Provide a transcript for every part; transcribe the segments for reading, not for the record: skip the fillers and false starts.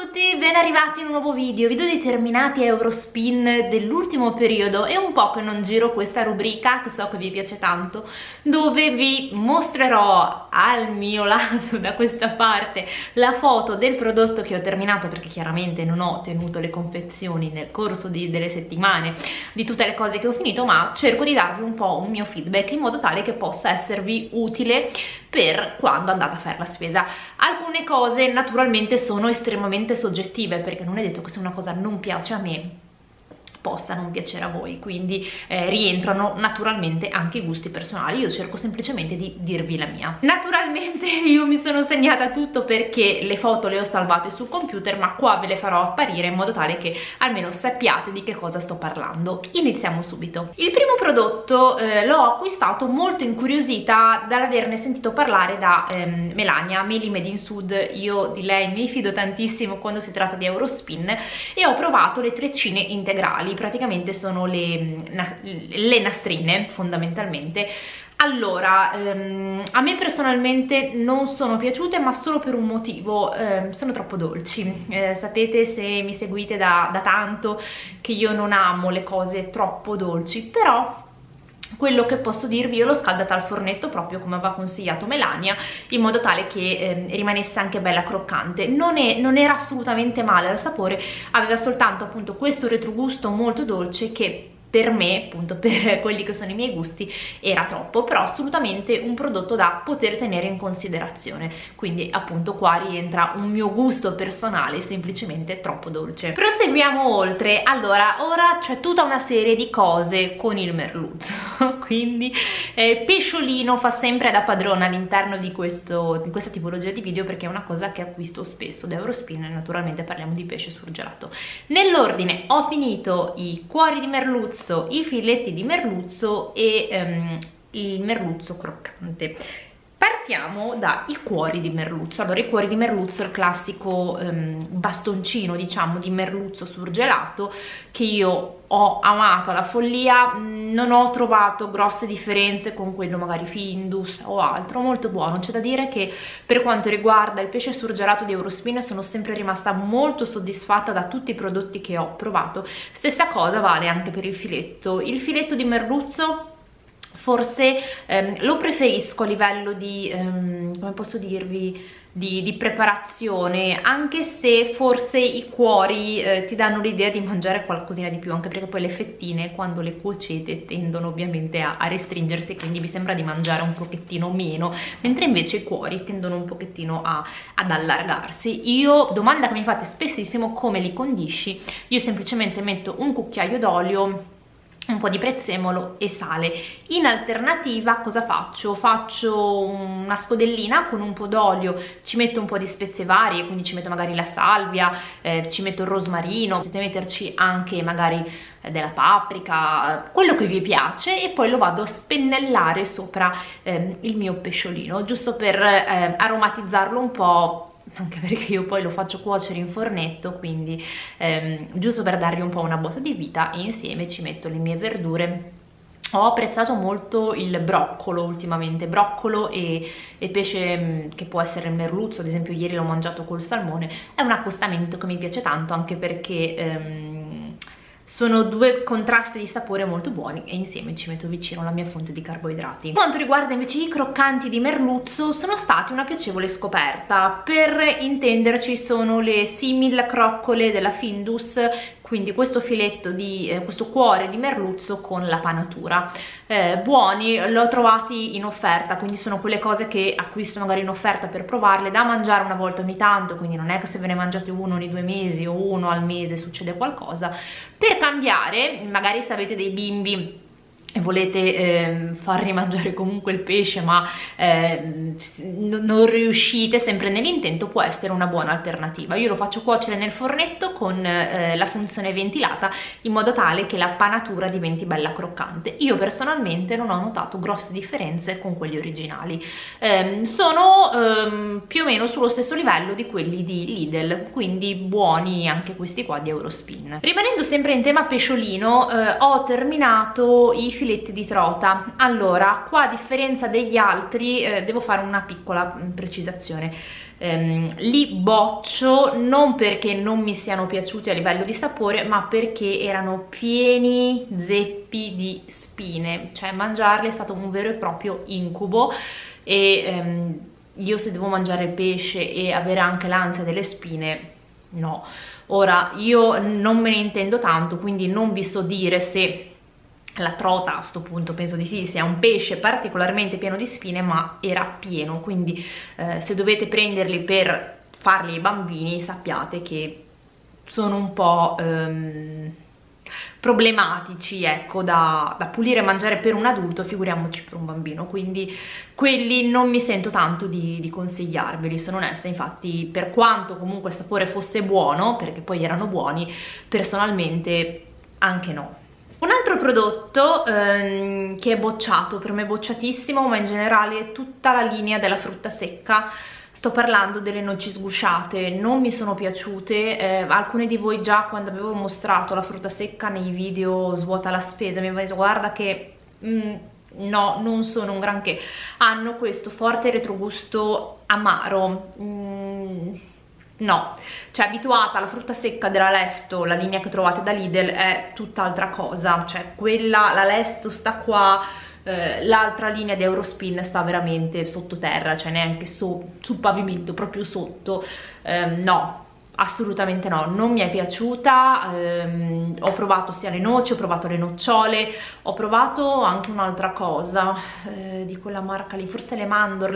tutti, ben arrivati in un nuovo video determinati a Eurospin dell'ultimo periodo. È un po' che non giro questa rubrica, che so che vi piace tanto, dove vi mostrerò al mio lato, da questa parte, la foto del prodotto che ho terminato, perché chiaramente non ho tenuto le confezioni nel corso delle settimane di tutte le cose che ho finito, ma cerco di darvi un po' un mio feedback in modo tale che possa esservi utile per quando andate a fare la spesa. Alcune cose naturalmente sono estremamente soggettive, perché non è detto che se una cosa non piace a me possa non piacere a voi, quindi rientrano naturalmente anche i gusti personali. Io cerco semplicemente di dirvi la mia. Naturalmente io mi sono segnata tutto perché le foto le ho salvate sul computer, ma qua ve le farò apparire in modo tale che almeno sappiate di che cosa sto parlando. Iniziamo subito. Il primo prodotto l'ho acquistato molto incuriosita dall'averne sentito parlare da Melania, Meli Made in Sud. Io di lei mi fido tantissimo quando si tratta di Eurospin e ho provato le treccine integrali. Praticamente sono le nastrine fondamentalmente. Allora, a me personalmente non sono piaciute, ma solo per un motivo: sono troppo dolci. Sapete, se mi seguite da tanto, che io non amo le cose troppo dolci, però quello che posso dirvi, io l'ho scaldata al fornetto proprio come aveva consigliato Melania, in modo tale che rimanesse anche bella croccante. Non era assolutamente male al sapore, aveva soltanto appunto questo retrogusto molto dolce che per me, appunto per quelli che sono i miei gusti, era troppo, però assolutamente un prodotto da poter tenere in considerazione. Quindi appunto qua rientra un mio gusto personale, semplicemente troppo dolce. Proseguiamo oltre. Allora, ora c'è tutta una serie di cose con il merluzzo quindi pesciolino fa sempre da padrona all'interno di questa tipologia di video, perché è una cosa che acquisto spesso da Eurospin e naturalmente parliamo di pesce surgelato. Nell'ordine ho finito i cuori di merluzzo, i filetti di merluzzo e il merluzzo croccante. Partiamo dai cuori di merluzzo. Allora, i cuori di merluzzo è il classico bastoncino, diciamo, di merluzzo surgelato che io ho amato alla follia. Non ho trovato grosse differenze con quello magari Findus o altro, molto buono. C'è da dire che per quanto riguarda il pesce surgelato di Eurospin sono sempre rimasta molto soddisfatta da tutti i prodotti che ho provato. Stessa cosa vale anche per il filetto. Il filetto di merluzzo forse lo preferisco a livello di, come posso dirvi, di preparazione, anche se forse i cuori ti danno l'idea di mangiare qualcosina di più, anche perché poi le fettine quando le cuocete tendono ovviamente a restringersi, quindi mi sembra di mangiare un pochettino meno, mentre invece i cuori tendono un pochettino ad allargarsi. Io, domanda che mi fate spessissimo, come li condisci? Io semplicemente metto un cucchiaio d'olio, un po' di prezzemolo e sale. In alternativa cosa faccio? Faccio una scodellina con un po' d'olio, ci metto un po' di spezie varie, quindi ci metto magari la salvia, ci metto il rosmarino, potete metterci anche magari della paprika, quello che vi piace, e poi lo vado a spennellare sopra il mio pesciolino, giusto per aromatizzarlo un po', anche perché io poi lo faccio cuocere in fornetto, quindi giusto per dargli un po' una botta di vita. E insieme ci metto le mie verdure. Ho apprezzato molto il broccolo ultimamente, broccolo e pesce che può essere il merluzzo, ad esempio ieri l'ho mangiato col salmone. È un accostamento che mi piace tanto, anche perché sono due contrasti di sapore molto buoni e insieme ci metto vicino la mia fonte di carboidrati. Per quanto riguarda invece i croccanti di merluzzo, sono stati una piacevole scoperta. Per intenderci, sono le simil croccole della Findus, quindi questo filetto questo cuore di merluzzo con la panatura. Buoni, l'ho trovati in offerta, quindi sono quelle cose che acquisto magari in offerta per provarle, da mangiare una volta ogni tanto, quindi non è che se ve ne mangiate uno ogni 2 mesi o uno al mese succede qualcosa. Per cambiare, magari se avete dei bimbi e volete farli mangiare comunque il pesce, ma non riuscite sempre nell'intento, può essere una buona alternativa. Io lo faccio cuocere nel fornetto con la funzione ventilata, in modo tale che la panatura diventi bella croccante. Io personalmente non ho notato grosse differenze con quelli originali. Sono più o meno sullo stesso livello di quelli di Lidl, quindi buoni anche questi qua di Eurospin. Rimanendo sempre in tema pesciolino, ho terminato i filetti di trota. Allora, qua a differenza degli altri devo fare una piccola precisazione. Li boccio non perché non mi siano piaciuti a livello di sapore, ma perché erano pieni zeppi di spine, cioè mangiarli è stato un vero e proprio incubo. E io se devo mangiare pesce e avere anche l'ansia delle spine, no. Ora, io non me ne intendo tanto, quindi non vi so dire se la trota, a sto punto penso di sì, sia un pesce particolarmente pieno di spine, ma era pieno, quindi se dovete prenderli per farli ai bambini sappiate che sono un po' problematici, ecco, da pulire e mangiare per un adulto, figuriamoci per un bambino, quindi quelli non mi sento tanto di consigliarveli, sono onesta. Infatti, per quanto comunque il sapore fosse buono, perché poi erano buoni, personalmente anche no. Un altro prodotto che è bocciato, per me bocciatissimo, ma in generale tutta la linea della frutta secca. Sto parlando delle noci sgusciate, non mi sono piaciute. Alcune di voi già quando avevo mostrato la frutta secca nei video svuota la spesa mi avevano detto guarda che no, non sono un granché, hanno questo forte retrogusto amaro. No, cioè abituata alla frutta secca della Lesto, la linea che trovate da Lidl è tutt'altra cosa, cioè quella, la Lesto sta qua, l'altra linea di Eurospin sta veramente sottoterra, cioè neanche sul pavimento, proprio sotto. No, assolutamente no, non mi è piaciuta. Ho provato sia le noci, ho provato le nocciole, ho provato anche un'altra cosa di quella marca lì, forse le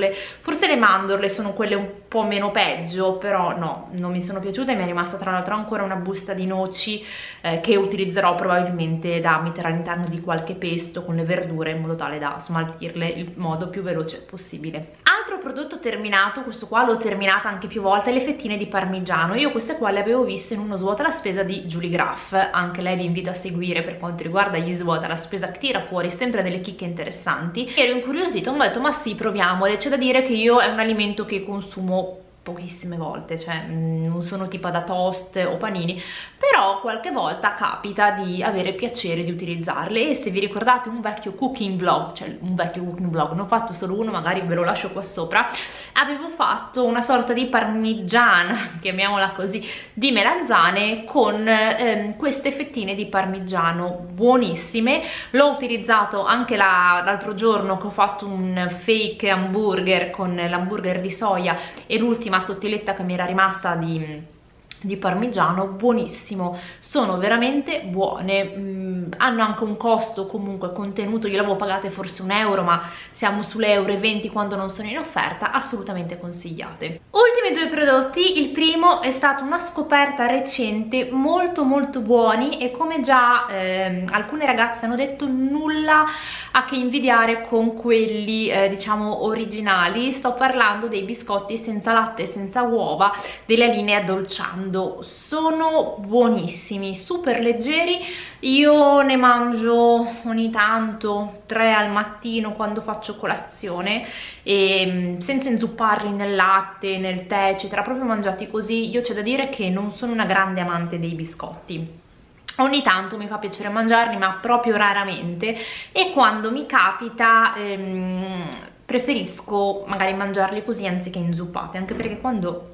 mandorle sono quelle un po' meno peggio, però no, non mi sono piaciute. E mi è rimasta tra l'altro ancora una busta di noci che utilizzerò probabilmente da mettere all'interno di qualche pesto con le verdure, in modo tale da smaltirle il modo più veloce possibile. Altro prodotto terminato, questo qua l'ho terminata anche più volte, le fettine di parmigiano. Io queste qua le avevo viste in uno svuota la spesa di Julie Graff, anche lei vi invito a seguire per quanto riguarda gli svuota la spesa, che tira fuori sempre delle chicche interessanti. Ero incuriosita, ho detto ma sì, proviamole. C'è da dire che io è un alimento che consumo pochissime volte, cioè non sono tipo da toast o panini, però qualche volta capita di avere piacere di utilizzarle. E se vi ricordate un vecchio cooking vlog, cioè un vecchio cooking vlog, ne ho fatto solo uno, magari ve lo lascio qua sopra, avevo fatto una sorta di parmigiana, chiamiamola così, di melanzane con queste fettine di parmigiano buonissime. L'ho utilizzato anche l'altro giorno che ho fatto un fake hamburger con l'hamburger di soia e l'ultima sottiletta che mi era rimasta di parmigiano, buonissimo, sono veramente buone. Hanno anche un costo comunque contenuto, io l'avevo pagate forse €1, ma siamo sulle €1,20 quando non sono in offerta, assolutamente consigliate. Ultimi due prodotti, il primo è stata una scoperta recente, molto buoni, e come già alcune ragazze hanno detto, nulla a che invidiare con quelli diciamo originali. Sto parlando dei biscotti senza latte e senza uova della linea Dolciando. Sono buonissimi, super leggeri. Io ne mangio ogni tanto 3 al mattino quando faccio colazione, e senza inzupparli nel latte, nel tè eccetera, proprio mangiati così. Io c'è da dire che non sono una grande amante dei biscotti, ogni tanto mi fa piacere mangiarli, ma proprio raramente, e quando mi capita preferisco magari mangiarli così anziché inzuppati, anche perché quando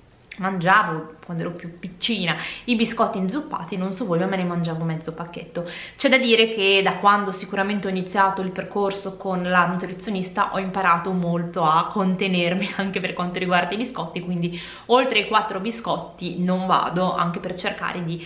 ero più piccina i biscotti inzuppati, non so voi, ma me ne mangiavo mezzo pacchetto. C'è da dire che da quando sicuramente ho iniziato il percorso con la nutrizionista ho imparato molto a contenermi anche per quanto riguarda i biscotti, quindi oltre ai 4 biscotti non vado, anche per cercare di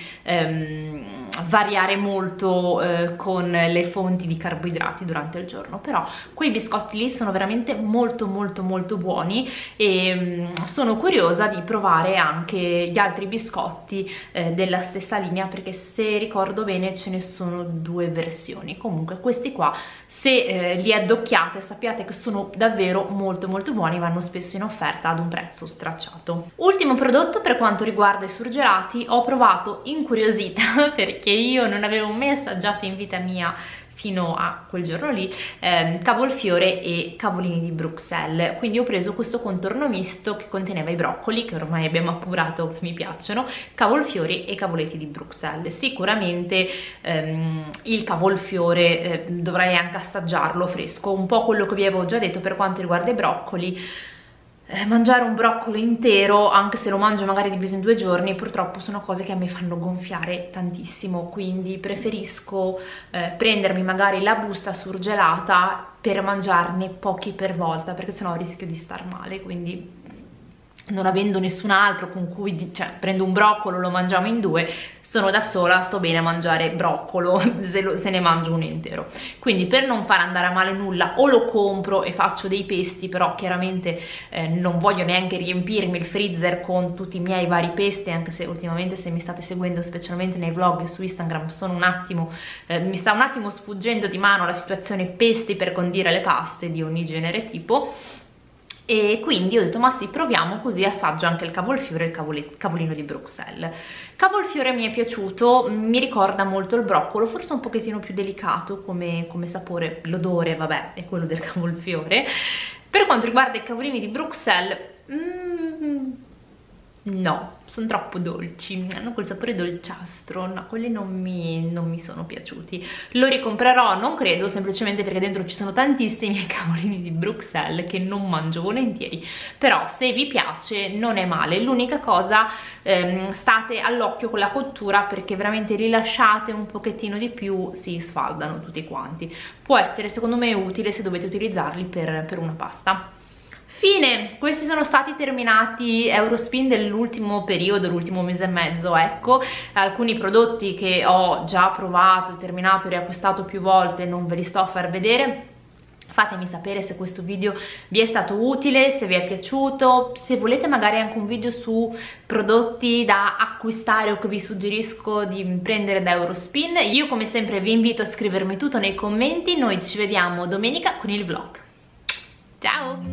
variare molto con le fonti di carboidrati durante il giorno. Però quei biscotti lì sono veramente molto buoni, e sono curiosa di provare anche gli altri biscotti della stessa linea, perché se ricordo bene ce ne sono 2 versioni. Comunque questi qua, se li addocchiate, sappiate che sono davvero molto buoni, vanno spesso in offerta ad un prezzo stracciato. Ultimo prodotto per quanto riguarda i surgelati, ho provato incuriosita perché io non avevo mai assaggiato in vita mia fino a quel giorno lì, cavolfiore e cavolini di Bruxelles. Quindi ho preso questo contorno misto che conteneva i broccoli, che ormai abbiamo appurato che mi piacciono, cavolfiori e cavoletti di Bruxelles. Sicuramente il cavolfiore dovrei anche assaggiarlo fresco, un po' quello che vi avevo già detto per quanto riguarda i broccoli. Mangiare un broccolo intero, anche se lo mangio magari diviso in 2 giorni, purtroppo sono cose che a me fanno gonfiare tantissimo, quindi preferisco prendermi magari la busta surgelata per mangiarne pochi per volta, perché sennò rischio di star male. Quindi, non avendo nessun altro con cui, cioè prendo un broccolo, lo mangiamo in 2, sono da sola, sto bene a mangiare broccolo se ne mangio un intero. Quindi per non far andare a male nulla o lo compro e faccio dei pesti, però chiaramente non voglio neanche riempirmi il freezer con tutti i miei vari pesti, anche se ultimamente, se mi state seguendo specialmente nei vlog e su Instagram, sono un attimo mi sta un attimo sfuggendo di mano la situazione pesti per condire le paste di ogni genere tipo. E quindi ho detto, ma sì, proviamo, così assaggio anche il cavolfiore e il cavolino di Bruxelles. Cavolfiore mi è piaciuto, mi ricorda molto il broccolo, forse un pochettino più delicato come sapore, l'odore vabbè è quello del cavolfiore. Per quanto riguarda i cavolini di Bruxelles, no, sono troppo dolci, hanno quel sapore dolciastro, no, quelli non mi sono piaciuti. Lo ricomprerò, non credo, semplicemente perché dentro ci sono tantissimi cavolini di Bruxelles che non mangio volentieri, però se vi piace non è male. L'unica cosa, state all'occhio con la cottura, perché veramente rilasciate un pochettino di più si sfaldano tutti quanti. Può essere secondo me utile se dovete utilizzarli per una pasta. Fine, questi sono stati terminati Eurospin dell'ultimo periodo, l'ultimo mese e mezzo, ecco. Alcuni prodotti che ho già provato, terminato, riacquistato più volte, non ve li sto a far vedere. Fatemi sapere se questo video vi è stato utile, se vi è piaciuto, se volete magari anche un video su prodotti da acquistare o che vi suggerisco di prendere da Eurospin. Io come sempre vi invito a scrivermi tutto nei commenti, noi ci vediamo domenica con il vlog. Ciao!